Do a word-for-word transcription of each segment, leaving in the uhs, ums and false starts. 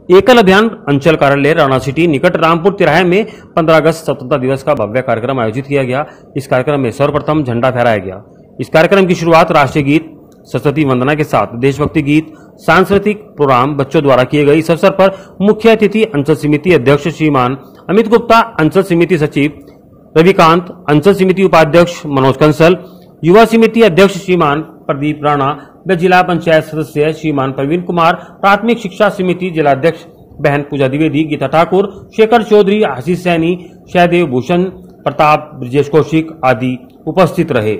एकल अभियान अंचल कार्यालय राणा सिटी निकट रामपुर तिराहे में पंद्रह अगस्त स्वतंत्रता दिवस का भव्य कार्यक्रम आयोजित किया गया। इस कार्यक्रम में सर्वप्रथम झंडा फहराया गया। इस कार्यक्रम की शुरुआत राष्ट्रीय गीत, सरस्वती वंदना के साथ देशभक्ति गीत, सांस्कृतिक प्रोग्राम बच्चों द्वारा किए गए। इस अवसर पर मुख्य अतिथि अंचल समिति अध्यक्ष श्रीमान अमित गुप्ता, अंचल समिति सचिव रविकांत, अंचल समिति उपाध्यक्ष मनोज कंसल, युवा समिति अध्यक्ष श्रीमान प्रदीप राणा व जिला पंचायत सदस्य श्रीमान प्रवीण कुमार, प्राथमिक शिक्षा समिति जिलाध्यक्ष बहन पूजा द्विवेदी, गीता ठाकुर, शेखर चौधरी, आशीष सैनी, शहदेव भूषण, प्रताप, ब्रजेश कौशिक आदि उपस्थित रहे।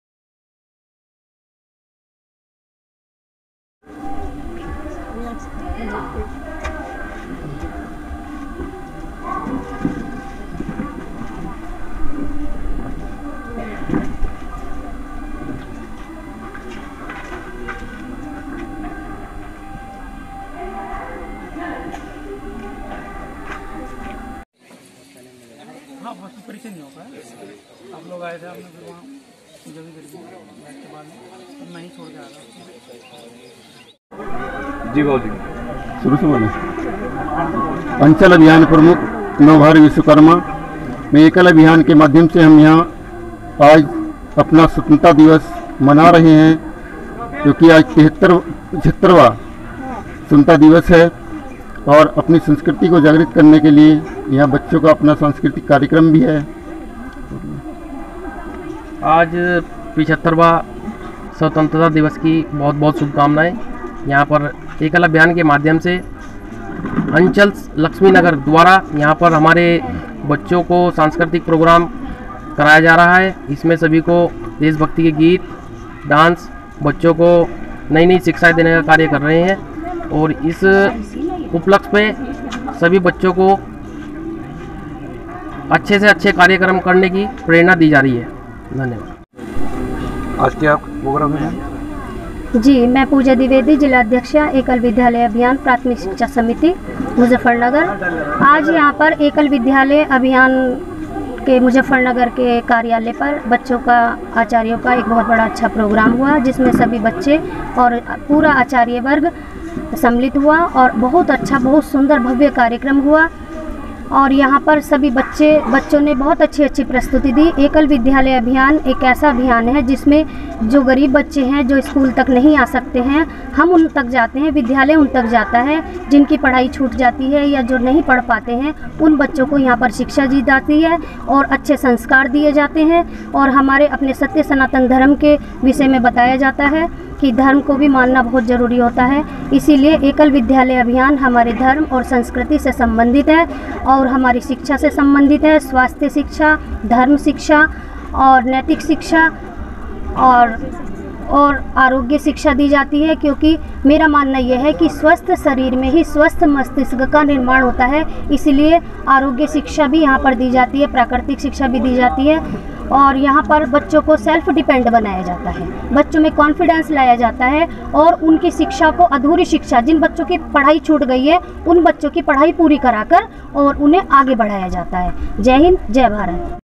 हाँ, फर्स्ट परिचय नहीं होगा। आप लोग आए थे, आपने फिर वहाँ जो भी करी बैठ के बाद में मैं ही छोड़ के आ रहा। जी बाबू जी, शुरू से बोले। अंचल अभियान प्रमुख नवभार विश्वकर्मा में एकल अभियान के माध्यम से हम यहाँ आज अपना स्वतंत्रता दिवस मना रहे हैं, क्योंकि आज तिहत्तर पचहत्तरवां स्वतंत्रता दिवस है और अपनी संस्कृति को जागृत करने के लिए यहाँ बच्चों का अपना सांस्कृतिक कार्यक्रम भी है। आज पिछहत्तरवां स्वतंत्रता दिवस की बहुत बहुत शुभकामनाएं। यहाँ पर एकल अभियान के माध्यम से अंचल लक्ष्मी नगर द्वारा यहाँ पर हमारे बच्चों को सांस्कृतिक प्रोग्राम कराया जा रहा है। इसमें सभी को देशभक्ति के गीत, डांस, बच्चों को नई नई शिक्षाएं देने का कार्य कर रहे हैं और इस उपलक्ष्य पे सभी बच्चों को अच्छे से अच्छे कार्यक्रम करने की प्रेरणा दी जा रही है। धन्यवाद। आज क्या प्रोग्राम है? जी, मैं पूजा द्विवेदी, जिलाध्यक्ष एकल विद्यालय अभियान प्राथमिक शिक्षा समिति मुजफ्फरनगर। आज यहाँ पर एकल विद्यालय अभियान के मुजफ्फरनगर के कार्यालय पर बच्चों का, आचार्यों का एक बहुत बड़ा अच्छा प्रोग्राम हुआ, जिसमें सभी बच्चे और पूरा आचार्य वर्ग सम्मिलित हुआ और बहुत अच्छा, बहुत सुंदर भव्य कार्यक्रम हुआ। और यहाँ पर सभी बच्चे बच्चों ने बहुत अच्छी अच्छी प्रस्तुति दी। एकल विद्यालय अभियान एक ऐसा अभियान है जिसमें जो गरीब बच्चे हैं, जो स्कूल तक नहीं आ सकते हैं, हम उन तक जाते हैं, विद्यालय उन तक जाता है। जिनकी पढ़ाई छूट जाती है या जो नहीं पढ़ पाते हैं, उन बच्चों को यहाँ पर शिक्षा दी जाती है और अच्छे संस्कार दिए जाते हैं और हमारे अपने सत्य सनातन धर्म के विषय में बताया जाता है कि धर्म को भी मानना बहुत ज़रूरी होता है। इसीलिए एकल विद्यालय अभियान हमारे धर्म और संस्कृति से संबंधित है और हमारी शिक्षा से संबंधित है। स्वास्थ्य शिक्षा, धर्म शिक्षा और नैतिक शिक्षा और और आरोग्य शिक्षा दी जाती है, क्योंकि मेरा मानना यह है कि स्वस्थ शरीर में ही स्वस्थ मस्तिष्क का निर्माण होता है। इसीलिए आरोग्य शिक्षा भी यहाँ पर दी जाती है, प्राकृतिक शिक्षा भी दी जाती है और यहाँ पर बच्चों को सेल्फ डिपेंड बनाया जाता है, बच्चों में कॉन्फिडेंस लाया जाता है और उनकी शिक्षा को, अधूरी शिक्षा, जिन बच्चों की पढ़ाई छूट गई है, उन बच्चों की पढ़ाई पूरी कराकर और उन्हें आगे बढ़ाया जाता है। जय हिंद, जय भारत।